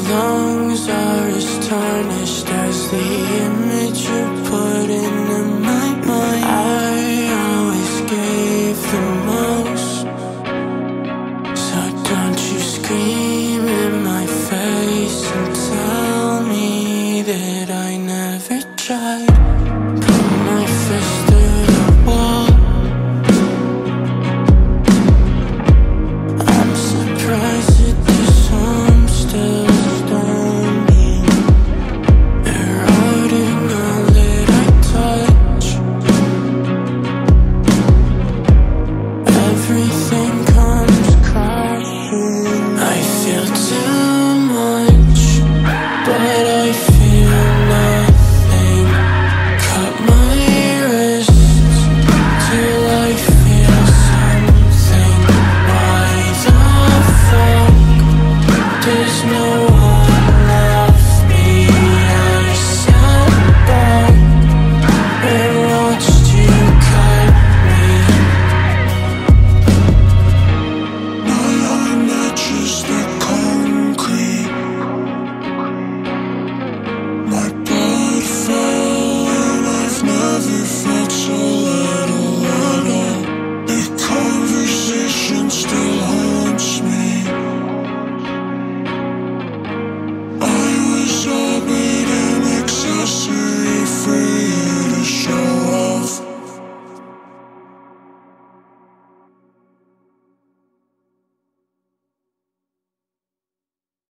lungs are as tarnished as the image you put into my mind. I always gave the most, so don't you scream in my face and tell me that I never tried. Put my fist through the wall. I'm surprised at this home still standing, eroding all that I touch. Everything comes crashing. I feel too much, but I feel nothing. Cut my wrists till I feel something. Why the fuck does no